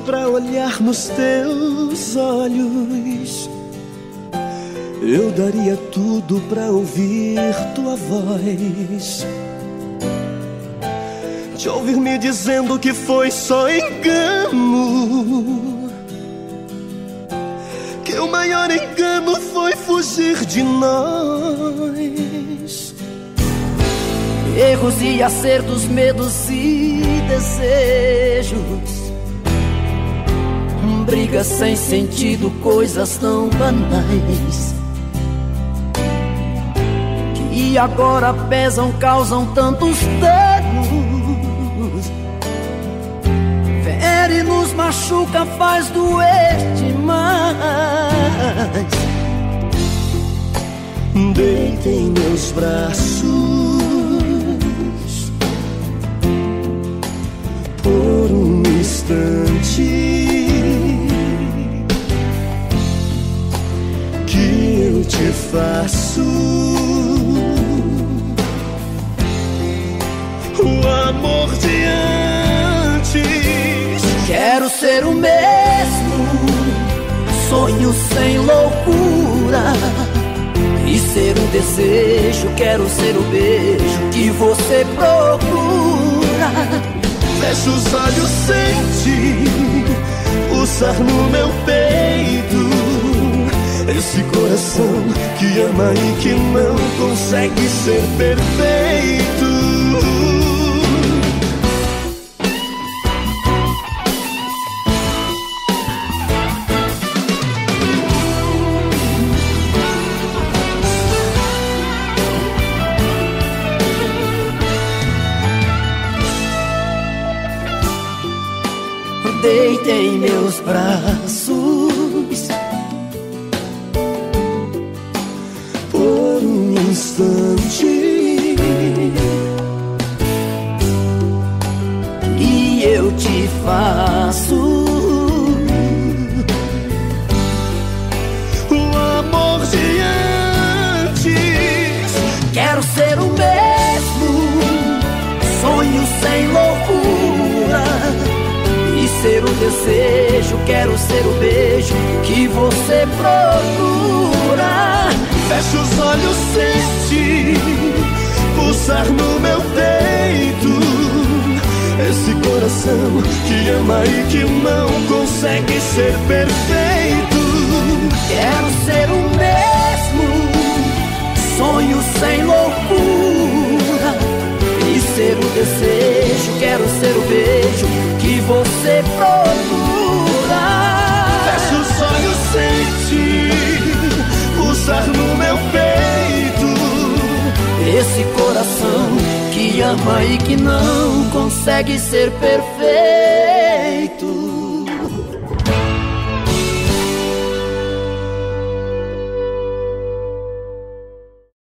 pra olhar nos teus olhos. Eu daria tudo pra ouvir tua voz, te ouvir me dizendo que foi só engano, que o maior engano foi fugir de nós. Erros e acertos, medos e desejos, brigas sem sentido, coisas tão banais, que agora pesam, causam tantos danos. Fere, nos machuca, faz doer demais. Deita em meus braços por um instante, que eu te faço o amor de antes. Quero ser o mesmo, sonho sem loucura, e ser um desejo. Quero ser o beijo que você procura. Fecha os olhos, sente pulsar no meu peito esse coração que ama e que não consegue ser perfeito. Deita em meus braços por um instante, e eu te faço o amor de antes. Quero ser o mesmo, sonho sem loucura, ser o desejo. Quero ser o beijo que você procura. Fecha os olhos, sente pulsar no meu peito esse coração que ama e que não consegue ser perfeito. Quero ser o mesmo, sonho sem loucura, e ser o desejo. Quero ser o beijo que você procura. Fecha os olhos, sente pulsar no meu peito esse coração que ama e que não consegue ser perfeito.